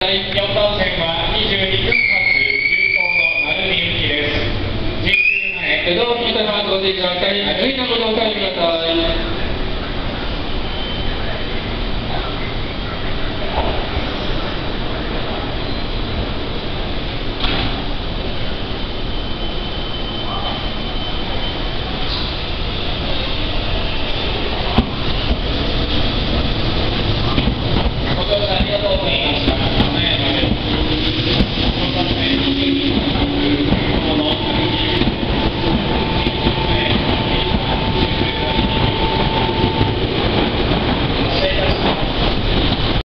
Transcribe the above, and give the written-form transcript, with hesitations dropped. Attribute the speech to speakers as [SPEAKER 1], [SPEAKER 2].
[SPEAKER 1] 第4番線は22分発急行の鳴海行きです。19前、江戸を聞いたのはご注意ください。次のご乗車